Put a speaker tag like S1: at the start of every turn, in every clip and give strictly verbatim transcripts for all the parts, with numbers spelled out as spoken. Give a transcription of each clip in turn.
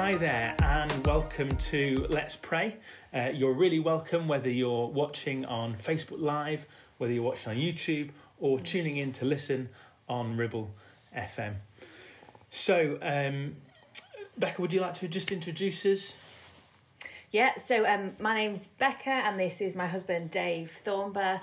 S1: Hi there and welcome to Let's Pray. Uh, you're really welcome whether you're watching on Facebook Live, whether you're watching on YouTube or tuning in to listen on Ribble F M. So, um, Becca, would you like to just introduce us?
S2: Yeah, so um, my name's Becca and this is my husband Dave Thornber.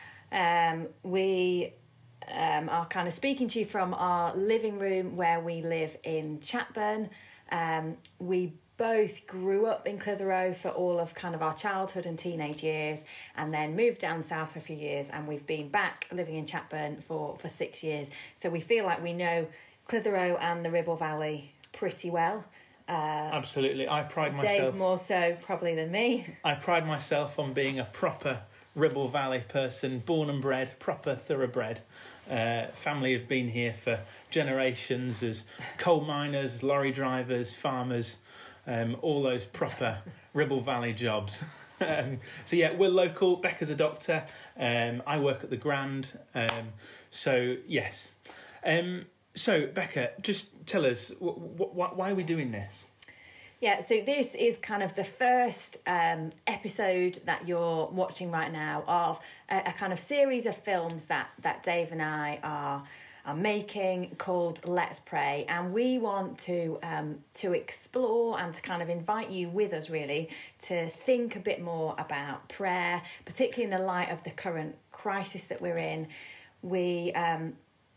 S2: Um, we um, are kind of speaking to you from our living room where we live in Chatburn. Um, we both grew up in Clitheroe for all of kind of our childhood and teenage years and then moved down south for a few years, and we've been back living in Chatburn for, for six years. So we feel like we know Clitheroe and the Ribble Valley pretty well. Uh,
S1: Absolutely. I pride myself...
S2: Dave more so probably than me.
S1: I pride myself on being a proper Ribble Valley person, born and bred, proper thoroughbred. Uh, family have been here for generations as coal miners, lorry drivers, farmers, um, all those proper Ribble Valley jobs. um, so yeah, we're local. Becca's a doctor. Um, I work at the Grand. Um, so yes. Um, so Becca, just tell us, wh- wh- why are we doing this?
S2: Yeah, so this is kind of the first um, episode that you're watching right now of a, a kind of series of films that, that Dave and I are are making called Let's Pray, and we want to um, to explore and to kind of invite you with us really to think a bit more about prayer, particularly in the light of the current crisis that we're in. We um,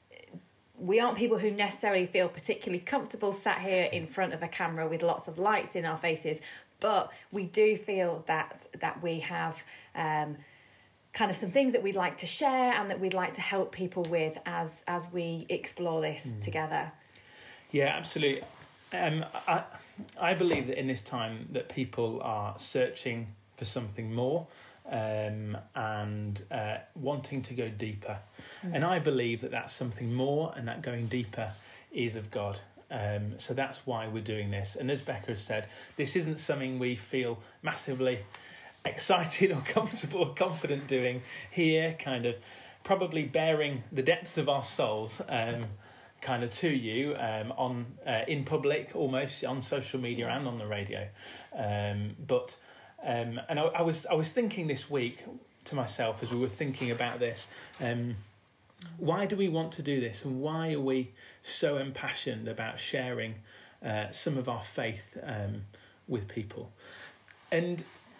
S2: We aren't people who necessarily feel particularly comfortable sat here in front of a camera with lots of lights in our faces, but we do feel that that we have um, kind of some things that we'd like to share and that we'd like to help people with as as we explore this mm. together.
S1: Yeah, absolutely. Um, I I believe that in this time that people are searching for something more. Um, and uh, wanting to go deeper. Mm. And I believe that that's something more, and that going deeper is of God. Um, so that's why we're doing this. And as Becca has said, this isn't something we feel massively excited or comfortable or confident doing here, kind of probably bearing the depths of our souls um, kind of to you um, on uh, in public, almost on social media and on the radio. Um, but Um, and I, I was I was thinking this week to myself as we were thinking about this, um, why do we want to do this, and why are we so impassioned about sharing uh, some of our faith um, with people? And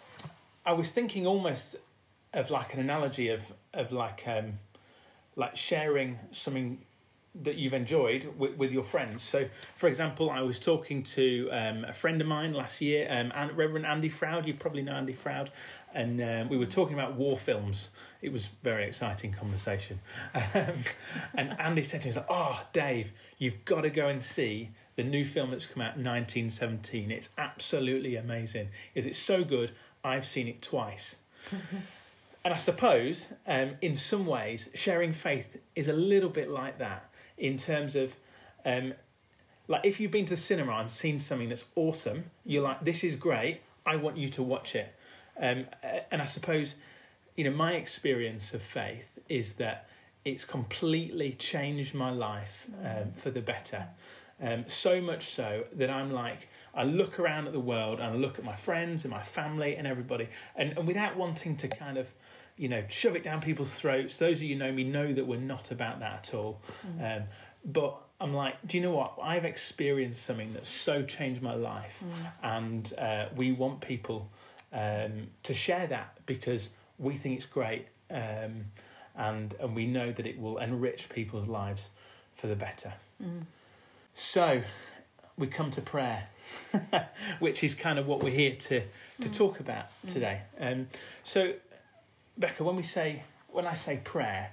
S1: I was thinking almost of like an analogy of of like um, like sharing something that you've enjoyed with, with your friends. So, for example, I was talking to um, a friend of mine last year, um, and Reverend Andy Froud. You probably know Andy Froud, and um, we were talking about war films. It was a very exciting conversation. Um, and Andy said to me, like, "Oh, Dave, you've got to go and see the new film that's come out, nineteen seventeen. It's absolutely amazing. It's so good. I've seen it twice." And I suppose, um, in some ways, sharing faith is a little bit like that. In terms of, um, like, if you've been to the cinema and seen something that's awesome, you're like, this is great, I want you to watch it. Um, and I suppose, you know, my experience of faith is that it's completely changed my life um, for the better. Um, so much so that I'm like, I look around at the world and I look at my friends and my family and everybody, and, and without wanting to kind of, you know, shove it down people's throats. Those of you who know me know that we're not about that at all. Mm. Um, but I'm like, do you know what? I've experienced something that's so changed my life. Mm. And uh, we want people um, to share that because we think it's great. Um, and, and we know that it will enrich people's lives for the better. Mm. So we come to prayer, which is kind of what we're here to, to mm. talk about mm. today. Um, so... Becca, when we say, when I say prayer,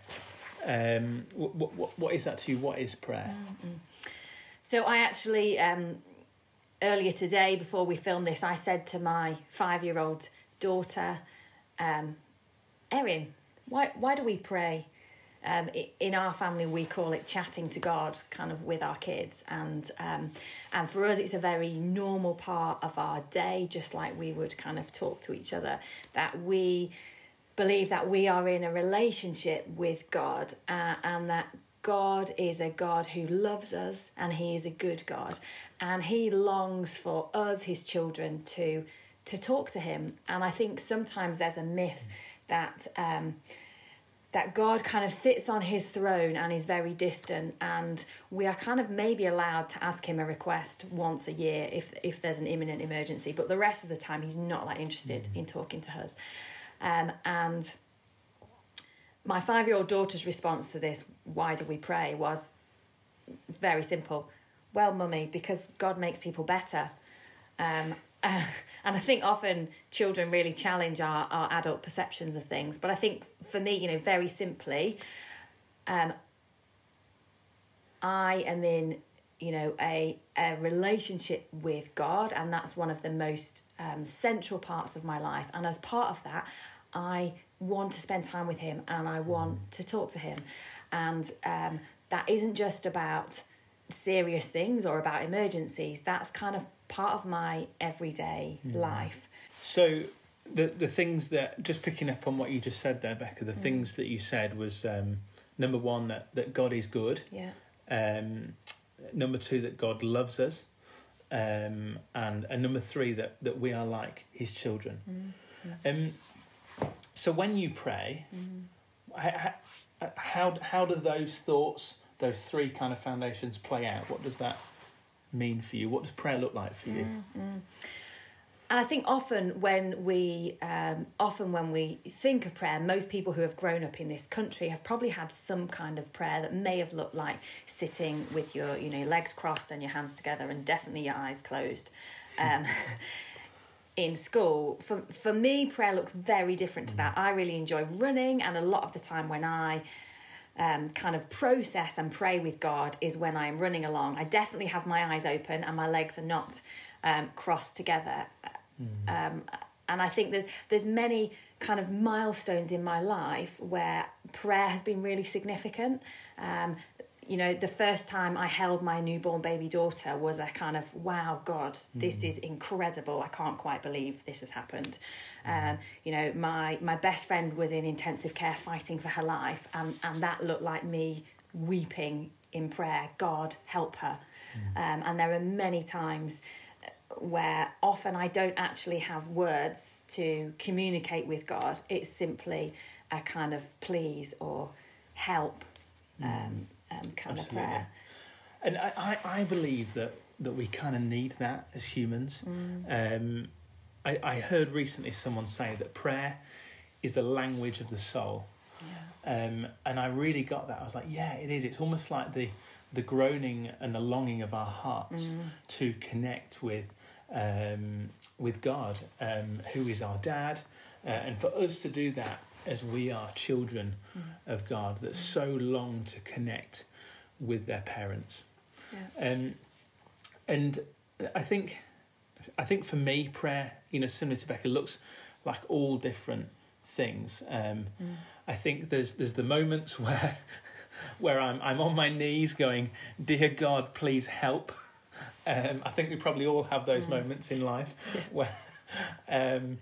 S1: um, what, what what is that to you? What is prayer?
S2: Mm-hmm. So I actually, um, earlier today, before we filmed this, I said to my five-year-old daughter, um, Erin, why why do we pray? Um, in our family, we call it chatting to God, kind of with our kids, and um, and for us, it's a very normal part of our day, just like we would kind of talk to each other, that we believe that we are in a relationship with God, uh, and that God is a God who loves us, and he is a good God, and he longs for us, his children, to to talk to him. And I think sometimes there's a myth that um, that God kind of sits on his throne and is very distant, and we are kind of maybe allowed to ask him a request once a year if if there's an imminent emergency, but the rest of the time he's not that interested mm. in talking to us. Um, and my five-year-old daughter's response to this, why do we pray, was very simple. Well, mummy, because God makes people better. Um, uh, and I think often children really challenge our, our adult perceptions of things. But I think for me, you know, very simply, um, I am in, you know, a, a relationship with God, and that's one of the most um, central parts of my life. And as part of that, I want to spend time with him, and I want to talk to him. And um, that isn't just about serious things or about emergencies. That's kind of part of my everyday mm. life.
S1: So the the things that, just picking up on what you just said there, Becca, the mm. things that you said was, um, number one, that, that God is good.
S2: Yeah.
S1: Um, number two, that God loves us. Um, and, and number three, that, that we are like his children. Mm. Yeah. Um, so when you pray, mm. how, how, how do those thoughts, those three kind of foundations play out? What does that mean for you? What does prayer look like for you?
S2: Mm-hmm. And I think often when we um, often when we think of prayer, most people who have grown up in this country have probably had some kind of prayer that may have looked like sitting with your, you know, legs crossed and your hands together, and definitely your eyes closed. Um, in school, for for me, prayer looks very different to that. I really enjoy running, and a lot of the time when I um, kind of process and pray with God is when I'm running along. I definitely have my eyes open and my legs are not um, crossed together. Mm. Um, and I think there's there's many kind of milestones in my life where prayer has been really significant. Um, you know, the first time I held my newborn baby daughter was a kind of, wow, God, this mm. is incredible. I can't quite believe this has happened. Mm. Um, you know, my, my best friend was in intensive care fighting for her life, and, and that looked like me weeping in prayer, God, help her. Mm. Um, and there are many times where often I don't actually have words to communicate with God. It's simply a kind of please or help. Um, mm. Um, kind Absolutely. Of prayer.
S1: And I, I, I believe that, that we kind of need that as humans. Mm. Um, I, I heard recently someone say that prayer is the language of the soul. Yeah. Um, and I really got that. I was like, yeah, it is. It's almost like the, the groaning and the longing of our hearts mm. to connect with um, with God, um, who is our dad. Uh, and for us to do that as we are children mm. of God that mm. so long to connect with their parents. Yeah. Um, and I think I think for me, prayer, you know, similar to Becca, looks like all different things. Um, mm. I think there's there's the moments where where I'm I'm on my knees going, dear God, please help. Um, I think we probably all have those mm. moments in life yeah. where um,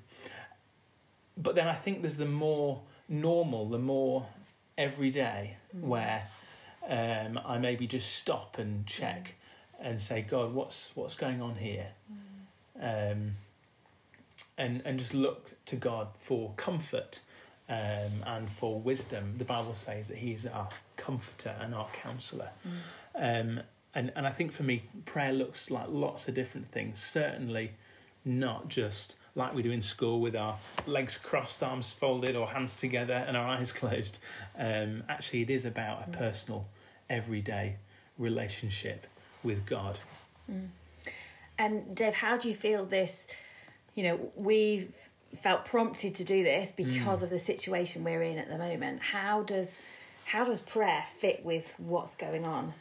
S1: but then I think there's the more normal, the more everyday mm. where um, I maybe just stop and check mm. and say, God, what's what's going on here? Mm. Um, and and just look to God for comfort um, and for wisdom. The Bible says that he is our comforter and our counsellor. Mm. Um, and, and I think for me, prayer looks like lots of different things. Certainly not just like we do in school with our legs crossed, arms folded, or hands together and our eyes closed. Um, actually, it is about a personal, everyday relationship with God.
S2: Mm. And Dave, how do you feel this, you know, we've felt prompted to do this because mm. of the situation we're in at the moment. How does how does prayer fit with what's going on?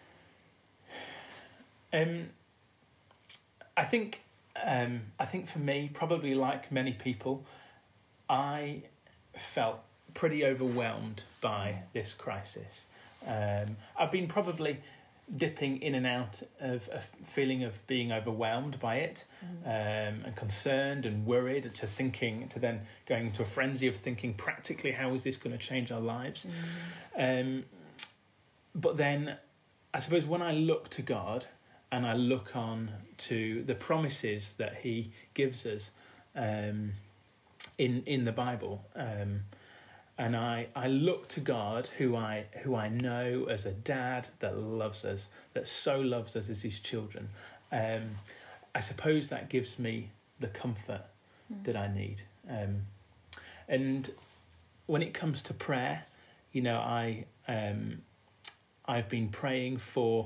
S1: Um, I think... Um, I think for me, probably like many people, I felt pretty overwhelmed by this crisis. Um, I've been probably dipping in and out of a feeling of being overwhelmed by it, mm. um, and concerned and worried, to thinking, to then going into a frenzy of thinking practically, how is this going to change our lives? Mm. Um, but then I suppose when I look to God and I look on to the promises that he gives us um, in in the Bible, um, and I, I look to God who I who I know as a dad that loves us, that so loves us as his children, um, I suppose that gives me the comfort mm. that I need. Um, and when it comes to prayer, you know, I um, I've been praying for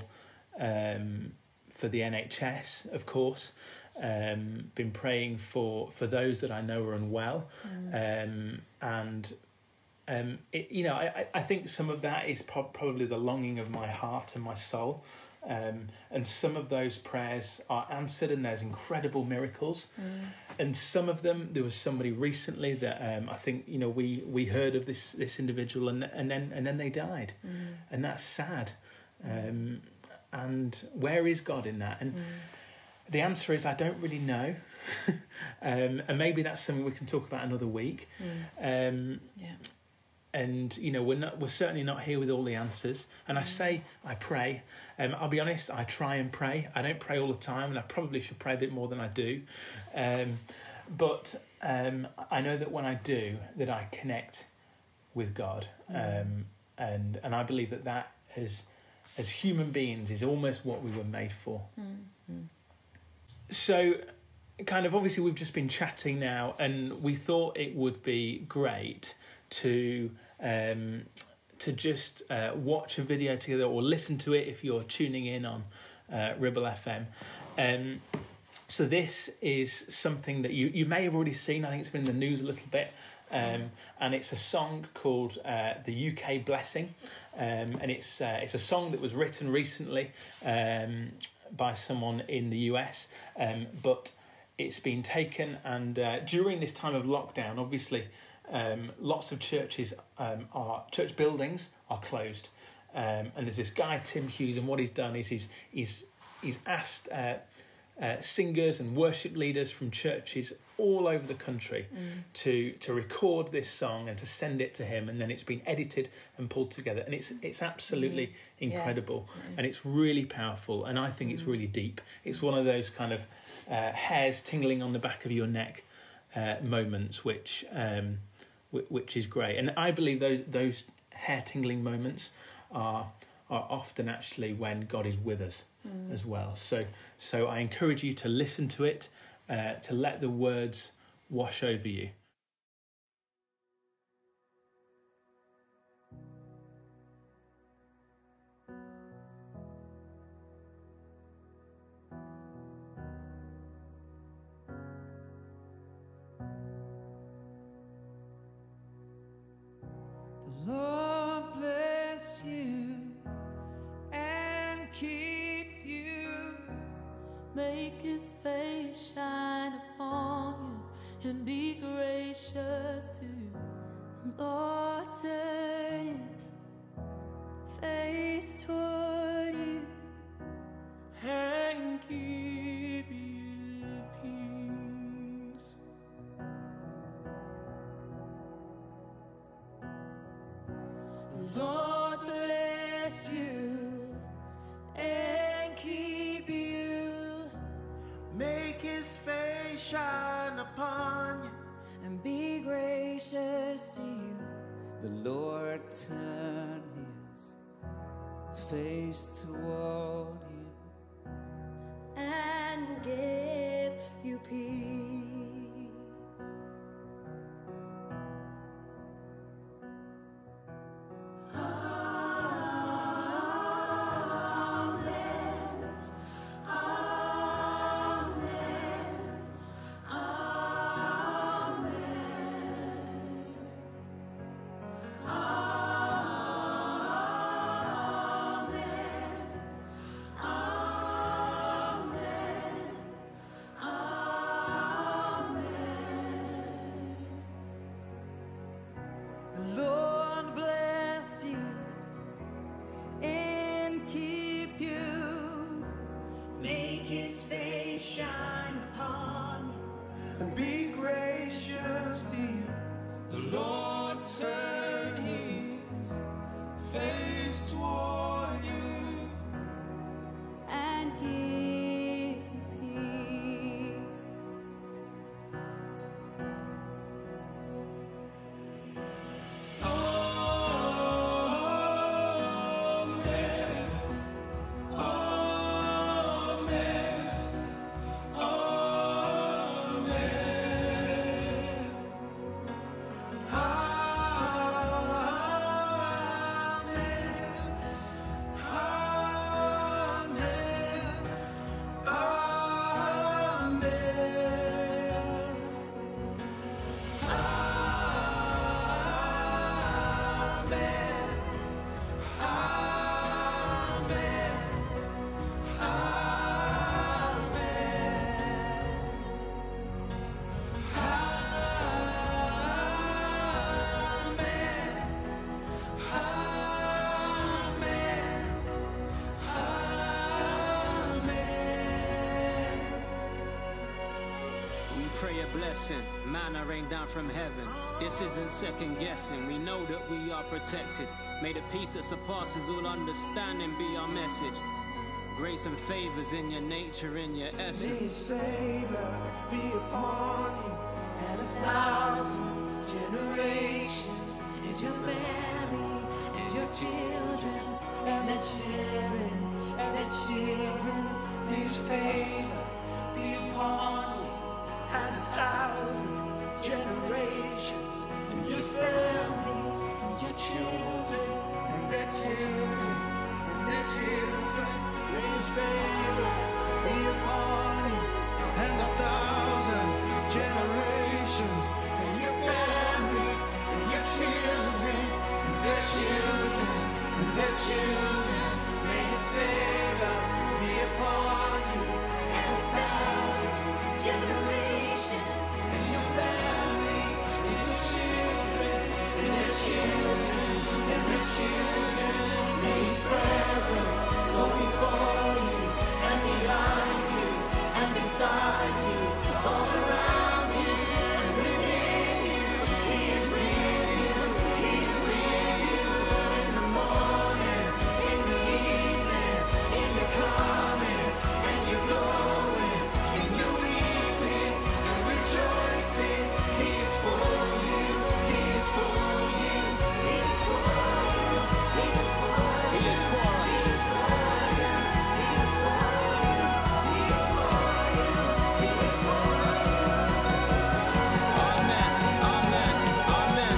S1: um, for the N H S, of course. Um, been praying for, for those that I know are unwell, mm. um, and um, it, you know, I, I think some of that is pro- probably the longing of my heart and my soul, um, and some of those prayers are answered, and there's incredible miracles, mm. and some of them, there was somebody recently that um, I think you know we, we heard of this this individual, and and then and then they died, mm. and that's sad, um, and where is God in that? And mm. the answer is I don't really know, um, and maybe that's something we can talk about another week. Mm. Um, yeah. And you know we're not we're certainly not here with all the answers. And mm. I say I pray. Um, I'll be honest. I try and pray. I don't pray all the time, and I probably should pray a bit more than I do. Um, but um, I know that when I do, that I connect with God, mm. um, and and I believe that that is, as human beings, is almost what we were made for. Mm. So, kind of obviously we've just been chatting now, and we thought it would be great to um, to just uh, watch a video together or listen to it if you're tuning in on uh, Ribble F M. Um, so this is something that you, you may have already seen. I think it's been in the news a little bit. Um, and it's a song called uh, The U K Blessing. Um, and it's uh, it's a song that was written recently um, by someone in the U S. Um, but it's been taken, and uh, during this time of lockdown, obviously, um, lots of churches um, are church buildings are closed. Um, and there's this guy Tim Hughes, and what he's done is he's he's he's asked uh, uh, singers and worship leaders from churches all over the country mm. to to record this song and to send it to him, and then it's been edited and pulled together, and it's it's absolutely mm. incredible, yeah, it and it's really powerful, and I think mm. it's really deep. It's one of those kind of uh, hairs tingling on the back of your neck uh, moments, which um, w- which is great, and I believe those those hair tingling moments are are often actually when God is with us mm. as well. So so I encourage you to listen to it. Uh, to let the words wash over you.
S3: The Lord bless you and keep you. Make his face shine upon you and be gracious to you. Lord, turn his face toward you and give you peace. The Lord bless you and keep you. Make his face shine upon you and be gracious to you. The Lord turn his face toward you and give you peace. Turn his face toward
S4: pray a blessing, manna rain down from heaven. This isn't second guessing, we know that we are protected. May the peace that surpasses all understanding be our message. Grace and favors in your nature, in your essence.
S3: May his favor be upon you and a thousand generations, and your family, and your children, and their children, and their children. May his favor be upon you and a thousand generations, and your family, and your children, and their children, and their children. May his favor be upon you and a thousand generations, and your family, and your children, and their children, and their children. May his favor be upon you and a thousand generations, and your family, and your children, and their children, and their children. May his presence go before you and behind you and beside you, all around you and within you. He is with you, he is with you in the morning, in the evening, in your coming and your going, in your weeping and rejoicing. He is for you, he is for you, he is for you, he is for you.
S4: He is for us.
S3: He is for you, he is for you, he is for you, he is for you.
S4: Amen, amen, amen.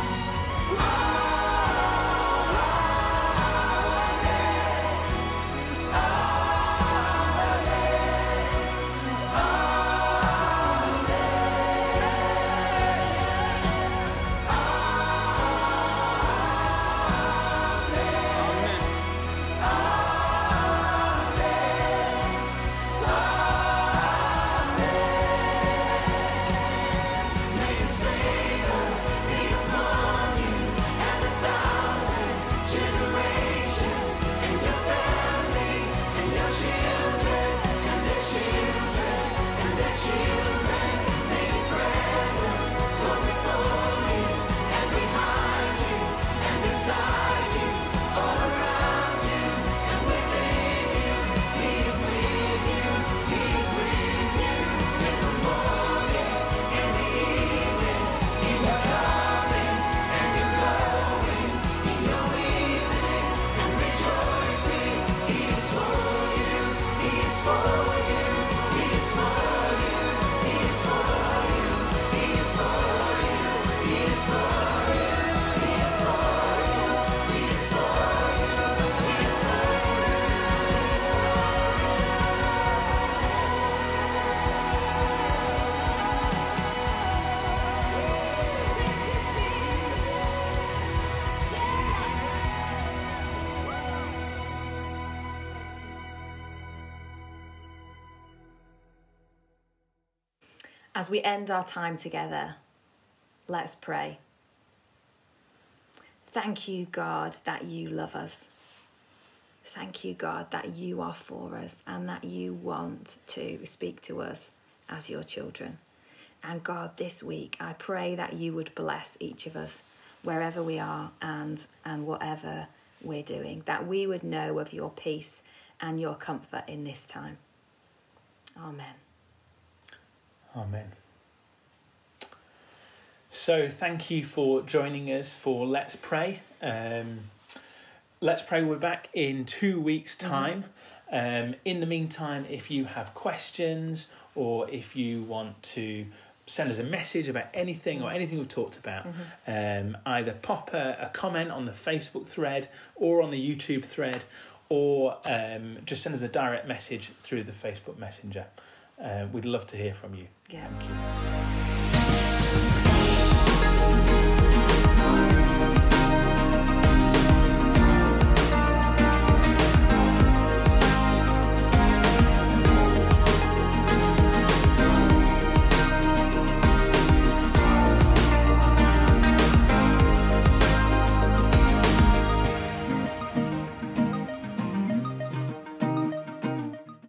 S4: Amen.
S3: May his favor be upon you and a thousand generations, and your family, and your children, and their children, and their children. May his presence go before you and behind you and beside you, all around you and within you. He is with you, he is with you in the morning, in the evening, in your coming and your going, in your weeping and rejoicing. He is for you, he is for you, he is for you, he is for you, he is for you, he is for you, he is for you, he is for you, he is for
S2: As we end our time together, let's pray. Thank you, God, that you love us. Thank you, God, that you are for us and that you want to speak to us as your children. And God, this week, I pray that you would bless each of us wherever we are and, and whatever we're doing, that we would know of your peace and your comfort in this time. Amen.
S1: Amen. So thank you for joining us for Let's Pray. Um, Let's Pray, we're back in two weeks' time. Mm-hmm. Um, in the meantime, if you have questions or if you want to send us a message about anything or anything we've talked about, mm-hmm. um, either pop a, a comment on the Facebook thread or on the YouTube thread, or um, just send us a direct message through the Facebook Messenger. Uh, we'd love to hear from you.
S2: Yeah.
S1: Thank you.